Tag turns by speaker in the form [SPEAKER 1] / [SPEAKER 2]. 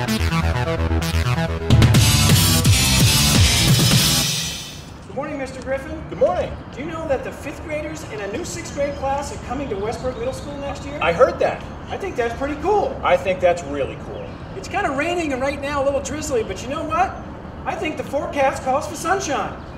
[SPEAKER 1] Good morning, Mr. Griffin.
[SPEAKER 2] Good morning.
[SPEAKER 1] Do you know that the 5th graders in a new 6th grade class are coming to Westbrook Middle School next year?
[SPEAKER 2] I heard that.
[SPEAKER 1] I think that's pretty cool.
[SPEAKER 2] I think that's really cool.
[SPEAKER 1] It's kind of raining and right now a little drizzly, but you know what? I think the forecast calls for sunshine.